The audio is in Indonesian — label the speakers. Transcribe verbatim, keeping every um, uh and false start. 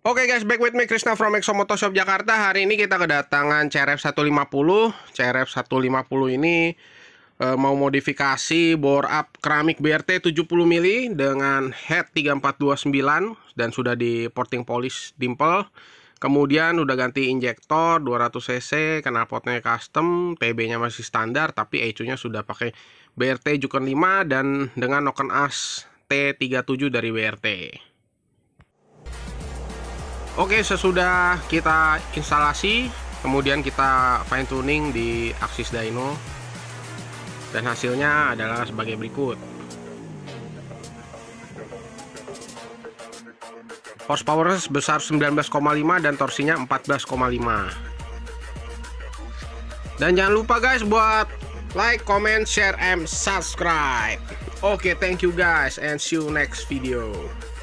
Speaker 1: Oke okay guys, back with me Krishna from Exo Moto Shop Jakarta. Hari ini kita kedatangan C R F seratus lima puluh. C R F seratus lima puluh ini e, mau modifikasi bore up keramik B R T tujuh puluh mili dengan head tiga empat dua sembilan dan sudah di porting polish dimple. Kemudian udah ganti injektor dua ratus cc, knalpotnya custom, P B-nya masih standar tapi E C U-nya sudah pakai B R T Juken lima dan dengan noken as T tiga puluh tujuh dari B R T. Oke, sesudah kita instalasi, kemudian kita fine tuning di aksis dyno, dan hasilnya adalah sebagai berikut. Horsepower sebesar sembilan belas koma lima dan torsinya empat belas koma lima. Dan jangan lupa guys buat like, comment, share, and subscribe. Oke, thank you guys and see you next video.